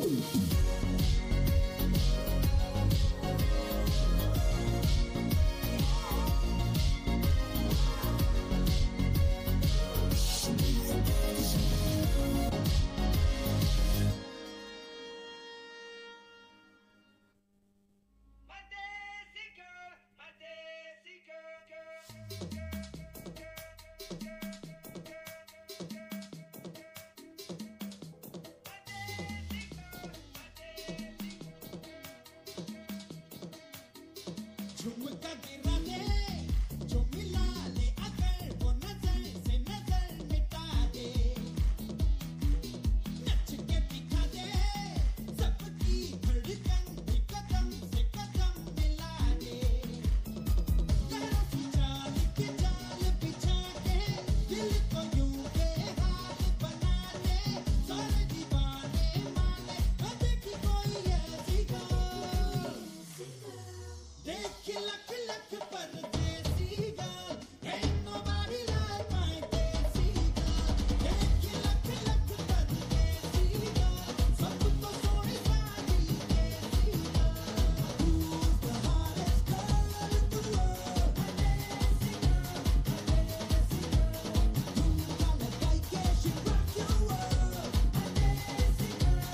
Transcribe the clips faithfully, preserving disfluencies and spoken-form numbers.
झुमका गिरा दे जो मिला ले अगर वो नजर से नजर मिटा दे नच के दिखा दे सबकी धड़कन भी कदम से कदम मिला दे तेरा जाल के जाल बिछा के दिल को यूं बेहाल बना दे सारे दीवाने माने न देखी कोई ऐसी गाल देख लख लख परदेसी girl, ain't nobody like my desi girl. देख लख लख परदेसी girl, सबको सोने वाली देसी girl. Who's the hottest girl in the world? Desi girl, desi girl. झुमका लगाई के she rock your world. Desi girl,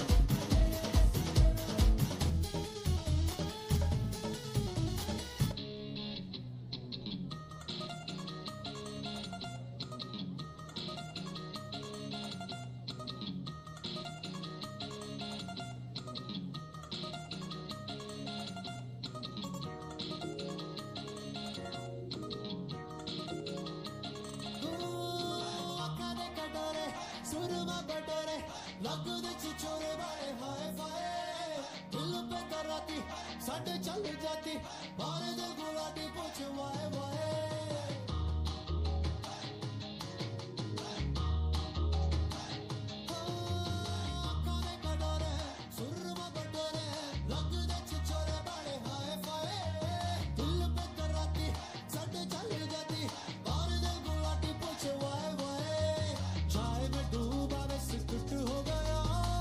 ਅੱਖਾਂ ਦੇ ਕਟੋਰੇ ਸੁਰਮਾ ਬਟੋਰੇ ਲੱਗਦੇ ਛਿਛੋਰੇ ਵਾਲੇ ਹਾਏ ਫਾਏ ਦਿਲ पे कराती ਸਾਡੇ ਚੱਲ ਜਾਤੀ ਬਾਰੇ ਦੇ ਗੁਲਾਟੀ ਪੁੱਛ ਵਾਏ ਵਾਏ ਅੱਖਾਂ ਦੇ ਕਟੋਰੇ ਸੁਰਮਾ ਬਟੋਰੇ ਲੱਗਦੇ ਛਿਛੋਰੇ ਵਾਲੇ ਹਾਏ ਫਾਏ ਦਿਲ पे कराती ਸਾਡੇ ਚੱਲ ਜਾਤੀ ਬਾਰੇ ਦੇ ਗੁਲਾਟੀ ਪੁੱਛ ਵਾਏ ਵਾਏ चाय में डूबा मैं सिकुट हो गया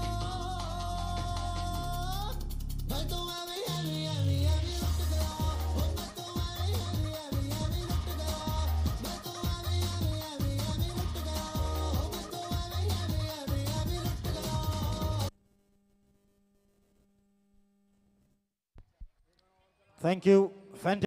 मैं तो एवी एवी एवी एवी लुट गया ओ मैं तो एवी एवी एवी एवी लुट गया मैं तो एवी एवी एवी एवी लुट गया ओ मैं तो एवी एवी एवी एवी लुट गया Thank you. Fantastic.